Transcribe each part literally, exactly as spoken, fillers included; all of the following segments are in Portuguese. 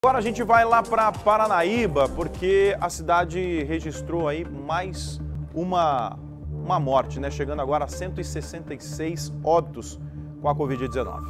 Agora a gente vai lá para Paranaíba, porque a cidade registrou aí mais uma, uma morte, né? Chegando agora a cento e sessenta e seis óbitos com a Covid dezenove.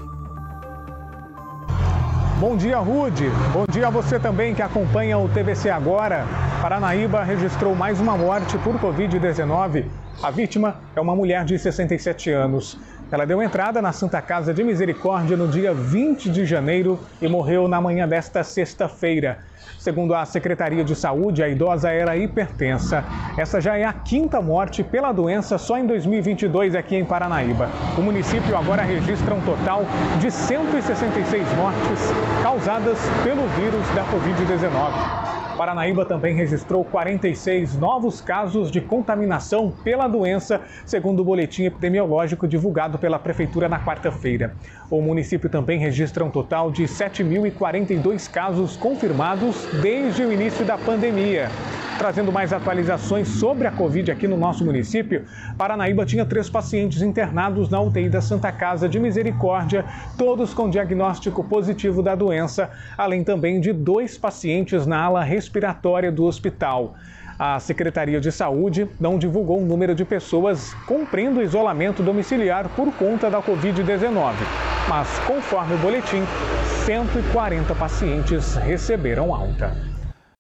Bom dia, Rude. Bom dia a você também que acompanha o T V C Agora. Paranaíba registrou mais uma morte por Covid dezenove. A vítima é uma mulher de sessenta e sete anos. Ela deu entrada na Santa Casa de Misericórdia no dia vinte de janeiro e morreu na manhã desta sexta-feira. Segundo a Secretaria de Saúde, a idosa era hipertensa. Essa já é a quinta morte pela doença só em dois mil e vinte e dois aqui em Paranaíba. O município agora registra um total de cento e sessenta e seis mortes causadas pelo vírus da Covid dezenove. Paranaíba também registrou quarenta e seis novos casos de contaminação pela doença, segundo o boletim epidemiológico divulgado pela Prefeitura na quarta-feira. O município também registra um total de sete mil e quarenta e dois casos confirmados desde o início da pandemia. Trazendo mais atualizações sobre a Covid aqui no nosso município, Paranaíba tinha três pacientes internados na U T I da Santa Casa de Misericórdia, todos com diagnóstico positivo da doença, além também de dois pacientes na ala respiratória do hospital. A Secretaria de Saúde não divulgou o número de pessoas cumprindo isolamento domiciliar por conta da Covid dezenove, mas, conforme o boletim, cento e quarenta pacientes receberam alta.